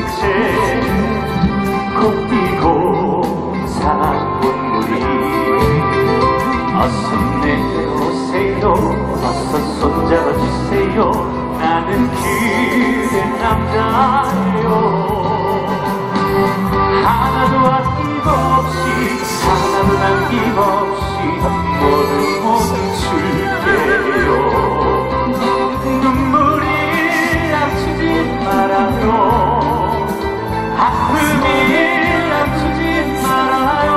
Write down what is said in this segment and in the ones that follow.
채 곱디고 살아온 우리 어서 내려오세요 어서 손잡아주세요 나는 그대 남자예요 하나도 아낌없이 하나도 남김없이 모두 줄게요 눈물이 감추지 말아요 아픔이 감추지 말아요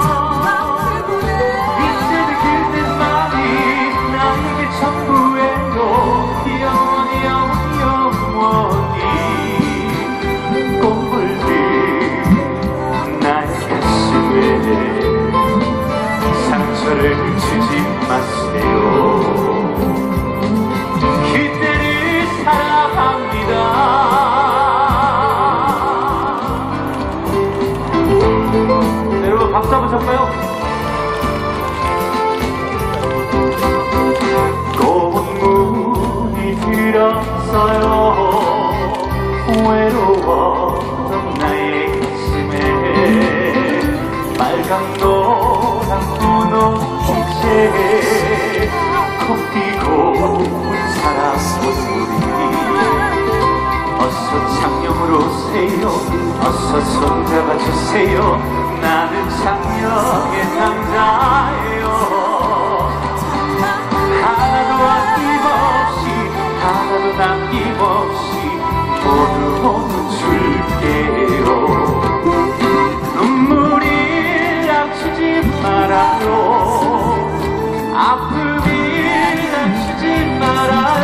이제는 그대만이 나에게 전부예요 영원히 영원히 꽃물들 나의 가슴에 상처를 주지 마세요 그대를 사랑합니다 여러분 박수 한번 쳤어요? 꽃문이 들었어요 외로웠던 나의 가슴에 빨강 노랑 분홍색 곱디고 살아온 우리 어서 창녕으로 오세요 어서 손잡아주세요 나는 창녕의 남자예요 하나도 아낌없이 하나도 남김없이 모두 줄게요 눈물이 감추지 말아요 아픔이 감추지 말아요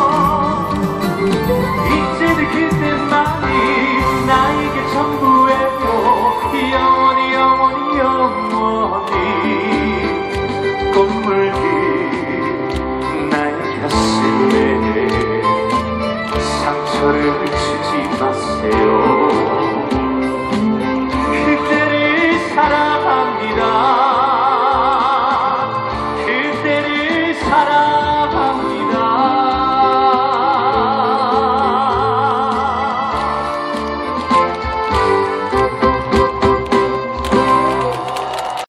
이제는 그대만이 나에게 전부예요 영원히 영원히 영원히 꽃물